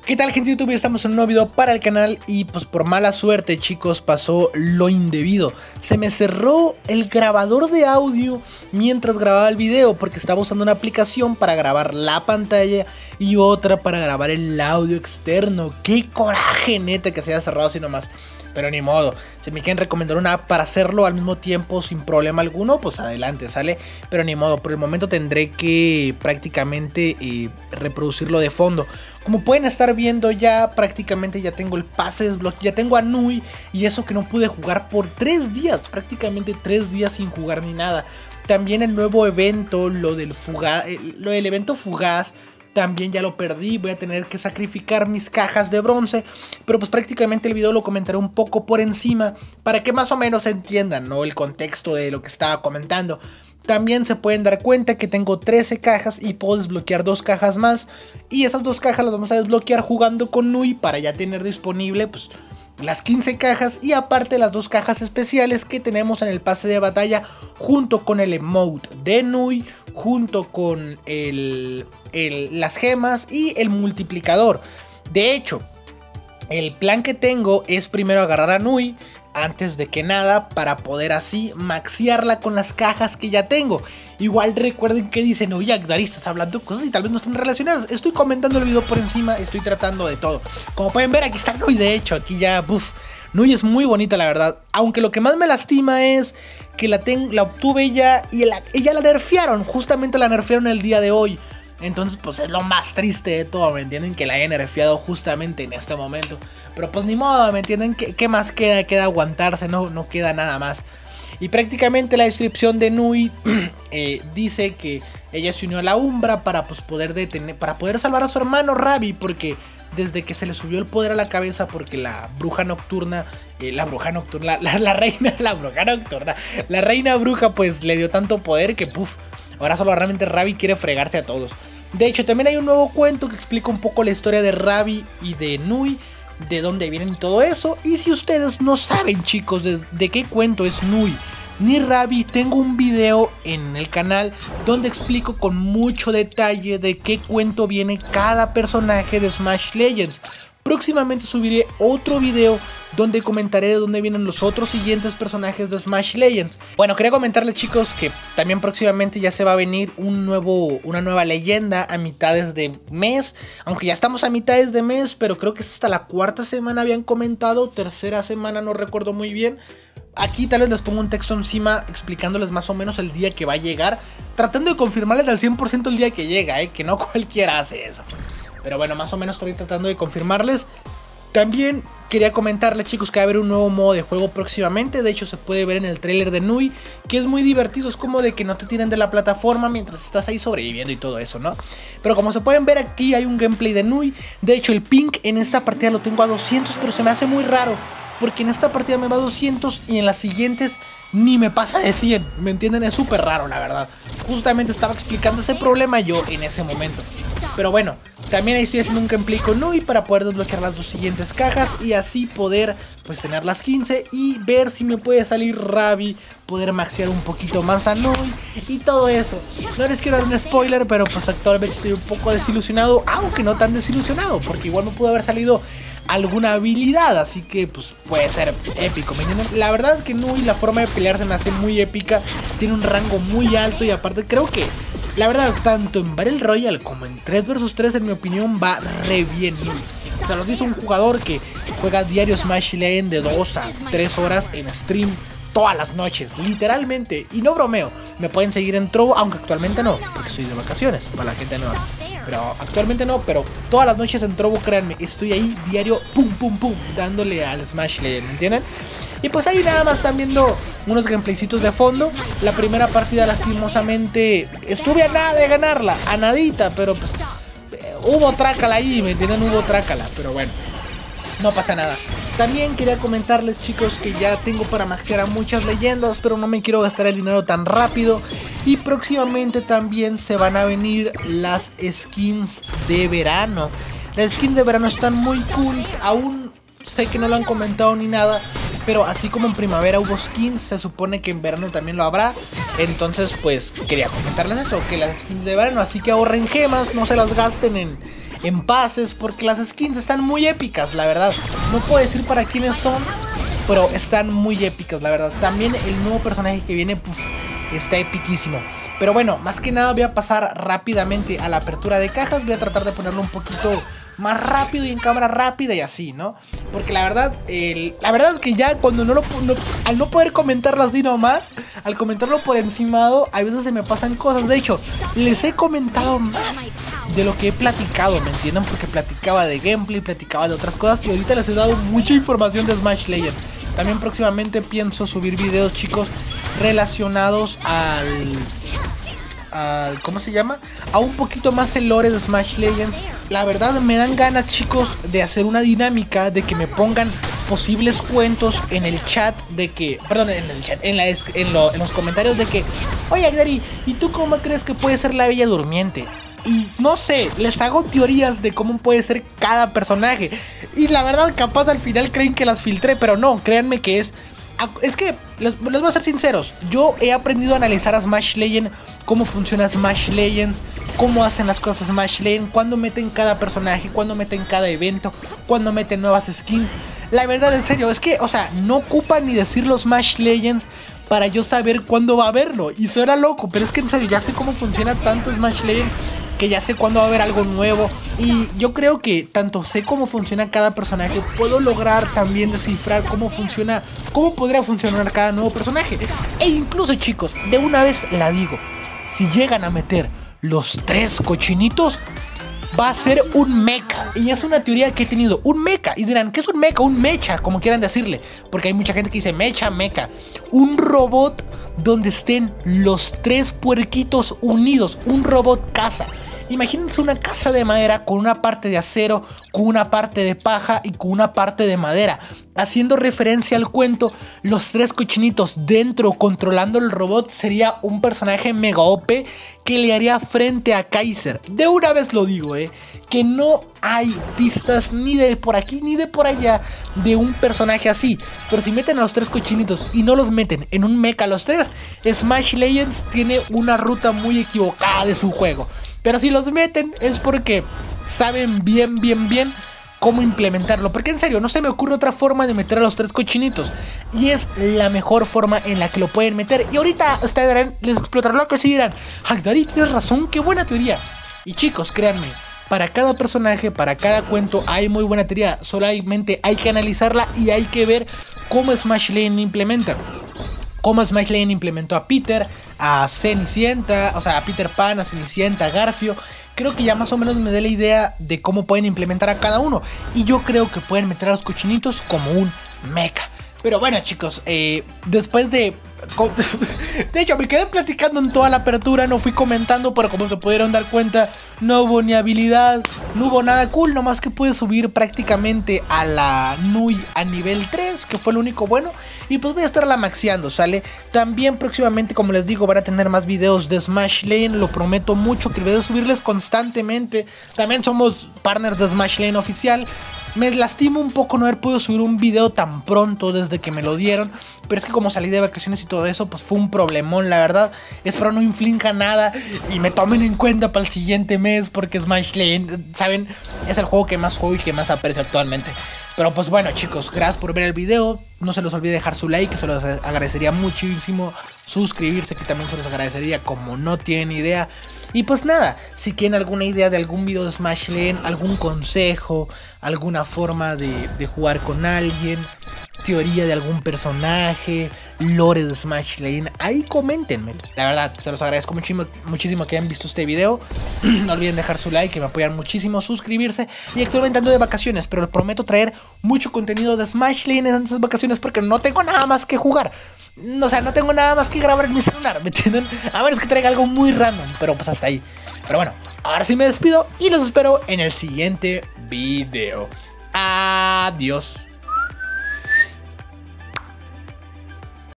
¿Qué tal, gente de YouTube? Estamos en un nuevo video para el canal y pues por mala suerte, chicos, pasó lo indebido. Se me cerró el grabador de audio mientras grababa el video porque estaba usando una aplicación para grabar la pantalla y otra para grabar el audio externo. ¡Qué coraje, neta, que se haya cerrado así nomás! Pero ni modo, si me quieren recomendar una app para hacerlo al mismo tiempo sin problema alguno, pues adelante, sale. Pero ni modo, por el momento tendré que prácticamente reproducirlo de fondo. Como pueden estar viendo ya, prácticamente ya tengo el pase desbloqueado, ya tengo a Nui. Y eso que no pude jugar por 3 días, prácticamente 3 días sin jugar ni nada. También el nuevo evento, lo del evento fugaz, también ya lo perdí, voy a tener que sacrificar mis cajas de bronce. Pero pues prácticamente el video lo comentaré un poco por encima para que más o menos entiendan, ¿no?, el contexto de lo que estaba comentando. También se pueden dar cuenta que tengo 13 cajas y puedo desbloquear 2 cajas más. Y esas 2 cajas las vamos a desbloquear jugando con Nui para ya tener disponible pues las 15 cajas y aparte las 2 cajas especiales que tenemos en el pase de batalla, junto con el emote de Nui, junto con las gemas y el multiplicador. De hecho, el plan que tengo es primero agarrar a Nui antes de que nada, para poder así maxearla con las cajas que ya tengo. Igual recuerden que dicen, oye, Agdari, estás hablando cosas y tal vez no están relacionadas. Estoy comentando el video por encima, estoy tratando de todo. Como pueden ver, aquí está Nui, de hecho, aquí ya, Nui es muy bonita, la verdad. Aunque lo que más me lastima es que la obtuve ya y ella la nerfearon. Justamente la nerfearon el día de hoy. Entonces pues es lo más triste de todo, ¿me entienden? Que la hayan nerfeado justamente en este momento. Pero pues ni modo, ¿me entienden? ¿Qué más queda? Queda aguantarse, no queda nada más. Y prácticamente la descripción de Nui dice que ella se unió a la Umbra para pues poder salvar a su hermano Ravi, porque desde que se le subió el poder a la cabeza, porque la bruja nocturna, la reina bruja pues le dio tanto poder que ahora solo realmente Ravi quiere fregarse a todos. De hecho, también hay un nuevo cuento que explica un poco la historia de Ravi y de Nui, de dónde vienen y todo eso. Y si ustedes no saben, chicos, de qué cuento es Nui ni Ravi, tengo un video en el canal donde explico con mucho detalle de qué cuento viene cada personaje de Smash Legends. Próximamente subiré otro video donde comentaré de dónde vienen los otros siguientes personajes de Smash Legends. Bueno, quería comentarles, chicos, que también próximamente ya se va a venir una nueva leyenda a mitades de mes. Aunque ya estamos a mitades de mes, pero creo que es hasta la 4ª semana habían comentado, 3ª semana, no recuerdo muy bien. Aquí tal vez les pongo un texto encima explicándoles más o menos el día que va a llegar, tratando de confirmarles al 100% el día que llega, que no cualquiera hace eso. Pero bueno, más o menos estoy tratando de confirmarles. También quería comentarles, chicos, que va a haber un nuevo modo de juego próximamente. De hecho, se puede ver en el trailer de Nui, que es muy divertido. Es como de que no te tiren de la plataforma mientras estás ahí sobreviviendo y todo eso, ¿no? Pero como se pueden ver, aquí hay un gameplay de Nui. De hecho, el ping en esta partida lo tengo a 200, pero se me hace muy raro, porque en esta partida me va a 200 y en las siguientes ni me pasa de 100, ¿me entienden? Es súper raro, la verdad. Justamente estaba explicando ese problema yo en ese momento. Pero bueno, también ahí estoy haciendo un gameplay con Nui para poder desbloquear las 2 siguientes cajas y así poder pues tener las 15 y ver si me puede salir Ravi, poder maxear un poquito más a Nui y todo eso. No les quiero dar un spoiler, pero pues actualmente estoy un poco desilusionado, aunque no tan desilusionado, porque igual me pudo haber salido alguna habilidad, así que pues puede ser épico. La verdad es que Nui, la forma de pelear se me hace muy épica, tiene un rango muy alto y aparte creo que la verdad tanto en Battle Royale como en 3 vs 3 en mi opinión va re bien Nui. O sea, lo dice un jugador que juega diario Smash Legends de 2 a 3 horas en stream todas las noches, literalmente, y no bromeo. Me pueden seguir en Trovo, aunque actualmente no, porque estoy de vacaciones, para la gente nueva. Pero actualmente no, pero todas las noches en Trovo, créanme, estoy ahí diario, pum, dándole al Smash Legends, ¿me entienden? Y pues ahí nada más están viendo unos gameplaycitos de fondo. La primera partida lastimosamente estuve a nada de ganarla, a nadita, pero pues hubo trácala ahí, ¿me entienden? Hubo trácala, pero bueno, no pasa nada. También quería comentarles, chicos, que ya tengo para maxear a muchas leyendas, pero no me quiero gastar el dinero tan rápido. Y próximamente también se van a venir las skins de verano. Las skins de verano están muy cool, aún sé que no lo han comentado ni nada, pero así como en primavera hubo skins, se supone que en verano también lo habrá. Entonces pues quería comentarles eso, que las skins de verano, así que ahorren gemas, no se las gasten en pases, porque las skins están muy épicas, la verdad. No puedo decir para quiénes son, pero están muy épicas, la verdad. También el nuevo personaje que viene, está epiquísimo. Pero bueno, más que nada voy a pasar rápidamente a la apertura de cajas. Voy a tratar de ponerlo un poquito más rápido y en cámara rápida y así, ¿no? Porque la verdad es que ya cuando al no poder comentarlo así nomás, al comentarlo por encimado, a veces se me pasan cosas. De hecho, les he comentado más de lo que he platicado, ¿me entienden? Porque platicaba de gameplay, platicaba de otras cosas y ahorita les he dado mucha información de Smash Legends. También próximamente pienso subir videos, chicos, relacionados al ¿cómo se llama? A un poquito más el lore de Smash Legends. La verdad me dan ganas, chicos, de hacer una dinámica de que me pongan posibles cuentos en el chat de que, perdón, en el chat, en los comentarios de que, oye Agdari, ¿y tú cómo crees que puede ser la Bella Durmiente? Y no sé, les hago teorías de cómo puede ser cada personaje. Y la verdad, capaz al final creen que las filtré, pero no, créanme que es que, les voy a ser sinceros, yo he aprendido a analizar a Smash Legends, cómo funciona Smash Legends, cómo hacen las cosas Smash Legends, cuándo meten cada personaje, cuándo meten cada evento, cuándo meten nuevas skins. La verdad, en serio, es que, o sea, no ocupan ni decirlo Smash Legends para yo saber cuándo va a haberlo. Y suena loco, pero es que en serio, ya sé cómo funciona tanto Smash Legends que ya sé cuándo va a haber algo nuevo. Y yo creo que tanto sé cómo funciona cada personaje, puedo lograr también descifrar cómo podría funcionar cada nuevo personaje. E incluso, chicos, de una vez la digo, si llegan a meter los 3 cochinitos, va a ser un mecha. Y es una teoría que he tenido, un mecha. Y dirán, ¿qué es un mecha? Un mecha, como quieran decirle, porque hay mucha gente que dice mecha. Un robot donde estén los 3 puerquitos unidos, un robot casa. Imagínense una casa de madera con una parte de acero, con una parte de paja y con una parte de madera. Haciendo referencia al cuento, los 3 cochinitos dentro controlando el robot sería un personaje mega OP que le haría frente a Kaiser. De una vez lo digo, que no hay pistas ni de por aquí ni de por allá de un personaje así. Pero si meten a los 3 cochinitos y no los meten en un mecha los 3, Smash Legends tiene una ruta muy equivocada de su juego. Pero si los meten es porque saben bien cómo implementarlo. Porque en serio, no se me ocurre otra forma de meter a los 3 cochinitos. Y es la mejor forma en la que lo pueden meter. Y ahorita ustedes les explotará lo que sí dirán, Agdari, tienes razón, qué buena teoría. Y chicos, créanme, para cada personaje, para cada cuento hay muy buena teoría. Solamente hay que analizarla y hay que ver cómo Smash Legends implementa. Cómo Smash Legends implementó a Peter, a Cenicienta, o sea, a Peter Pan, a Cenicienta, a Garfio. Creo que ya más o menos me da la idea de cómo pueden implementar a cada uno. Y yo creo que pueden meter a los cochinitos como un mecha. Pero bueno, chicos, después de hecho, me quedé platicando en toda la apertura, no fui comentando, pero como se pudieron dar cuenta, no hubo ni habilidad, no hubo nada cool, nomás que pude subir prácticamente a la Nui a nivel 3, que fue lo único bueno, y pues voy a estarla maxeando, ¿sale? También próximamente, como les digo, van a tener más videos de Smash Legends, lo prometo mucho, que voy a subirles constantemente. También somos partners de Smash Legends oficial. Me lastimo un poco no haber podido subir un video tan pronto desde que me lo dieron, pero es que como salí de vacaciones y todo eso, pues fue un problemón, la verdad. Espero no inflinja nada y me tomen en cuenta para el siguiente mes, porque Smash Legends, ¿saben? Es el juego que más juego y que más aprecio actualmente. Pero pues bueno, chicos, gracias por ver el video. No se los olvide dejar su like, que se los agradecería muchísimo. Suscribirse, que también se los agradecería como no tienen idea. Y pues nada, si quieren alguna idea de algún video de Smash Legends, algún consejo, alguna forma de jugar con alguien, teoría de algún personaje, lore de Smash Legends, ahí coméntenme. La verdad, se los agradezco muchísimo que hayan visto este video. No olviden dejar su like, que me apoyan muchísimo, suscribirse. Y actualmente ando de vacaciones, pero les prometo traer mucho contenido de Smash Legends en estas vacaciones, porque no tengo nada más que jugar. O sea, no tengo nada más que grabar en mi celular, ¿me entienden? A menos que traiga algo muy random, pero pues hasta ahí. Pero bueno, ahora sí me despido y los espero en el siguiente video. Adiós.